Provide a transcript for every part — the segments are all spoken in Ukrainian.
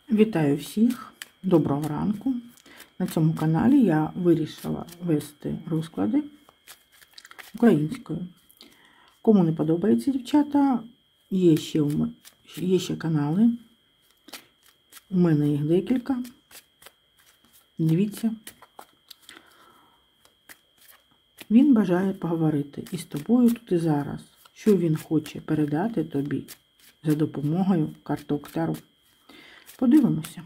Вітаю всіх! Доброго ранку! На цьому каналі я вирішила вести розклади українською. Кому не подобається, дівчата, є ще канали. У мене їх декілька. Дивіться. Він бажає поговорити із тобою тут і зараз. Що він хоче передати тобі за допомогою карток Таро. Подивимося.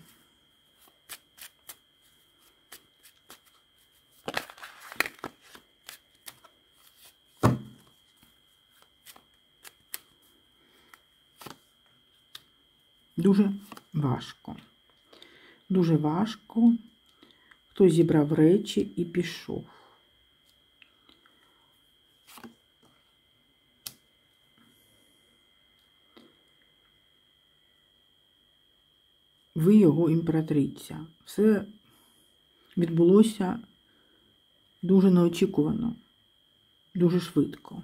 Дуже важко. Дуже важко. Хтось зібрав речі і пішов. Ви його імператриця. Все відбулося дуже неочікувано, дуже швидко.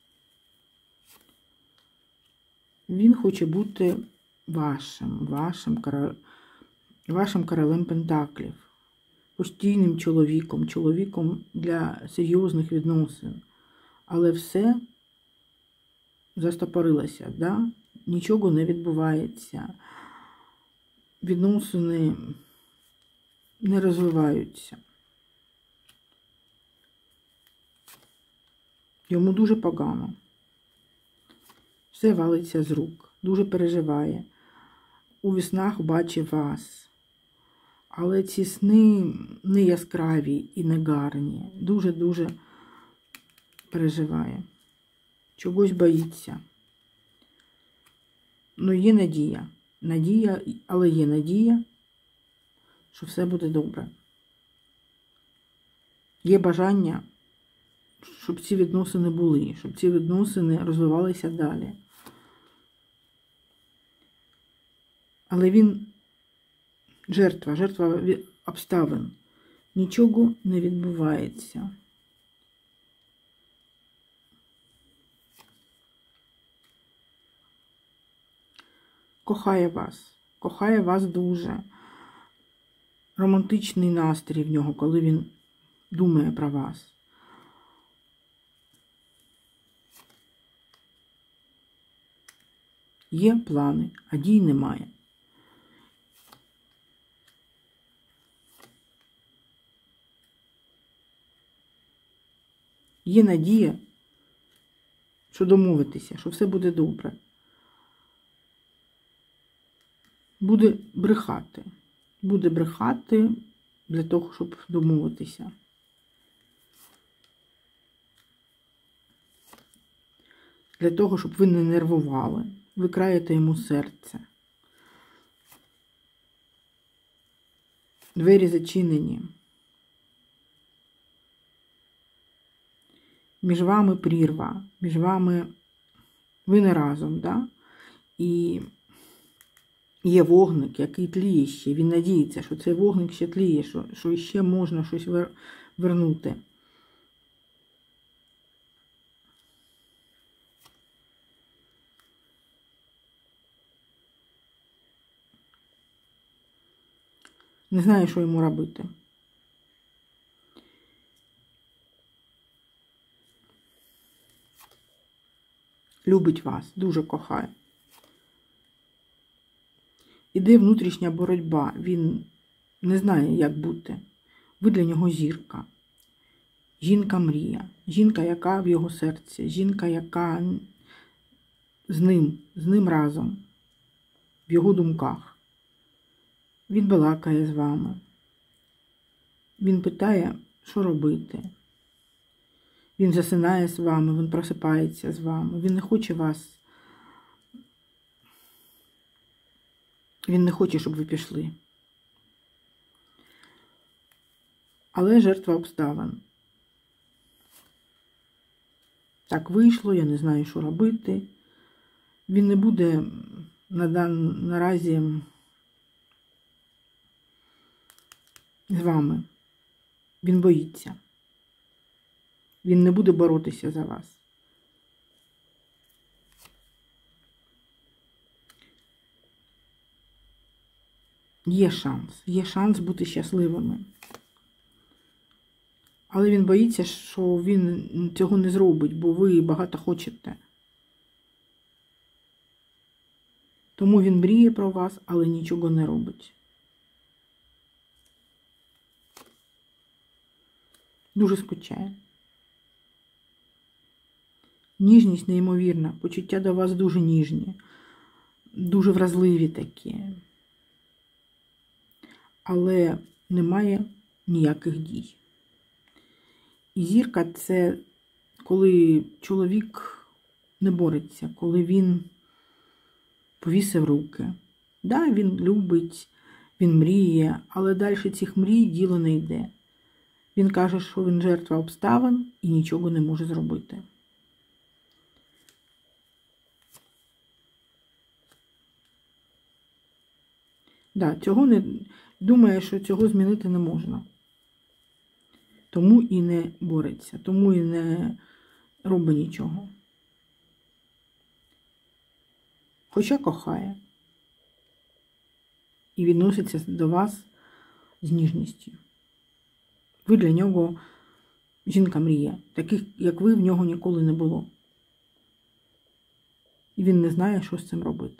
Він хоче бути вашим королем Пентаклів, постійним чоловіком для серйозних відносин. Але все застопорилося, да? Нічого не відбувається. Відносини не розвиваються. Йому дуже погано. Все валиться з рук. Дуже переживає. У віснах бачить вас. Але ці сни не яскраві і не гарні. Дуже-дуже переживає. Чогось боїться. Ну, є надія. Але є надія, що все буде добре. Є бажання, щоб ці відносини були, щоб ці відносини розвивалися далі. Але він жертва обставин. Нічого не відбувається. Кохає вас дуже. Романтичний настрій в нього, коли він думає про вас. Є плани, а дій немає. Є надія, що домовитися, що все буде добре. Буде брехати. Буде брехати для того, щоб домовитися. Для того, щоб ви не нервували. Ви краєте йому серце. Двері зачинені. Між вами прірва. Між вами ви не разом, да? І є вогник, який тліє ще. Він надіється, що цей вогник ще тліє, що ще можна щось вернути. Не знаю, що йому робити. Любить вас, дуже кохає. Іде внутрішня боротьба. Він не знає, як бути. Ви для нього зірка. Жінка-мрія. Жінка, яка в його серці. Жінка, яка з ним разом. В його думках. Він балакає з вами. Він питає, що робити. Він засинає з вами, він просипається з вами. Він не хоче вас. Він не хоче, щоб ви пішли. Але жертва обставин. Так вийшло, я не знаю, що робити. Він не буде наразі з вами. Він боїться. Він не буде боротися за вас. Є шанс бути щасливими. Але він боїться, що він цього не зробить, бо ви багато хочете. Тому він мріє про вас, але нічого не робить. Дуже скучає. Ніжність неймовірна, почуття до вас дуже ніжні, дуже вразливі такі. Але немає ніяких дій. І зірка – це коли чоловік не бореться, коли він повісив руки. Да, він любить, він мріє, але далі цих мрій діло не йде. Він каже, що він жертва обставин і нічого не може зробити. Да, думає, що цього змінити не можна. Тому і не бореться, тому і не робить нічого. Хоча кохає. І відноситься до вас з ніжністю. Ви для нього жінка мрія. Таких, як ви, в нього ніколи не було. І він не знає, що з цим робити.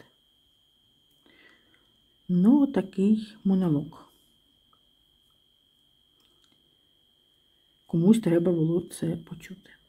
Ну, такий монолог. Комусь треба було це почути.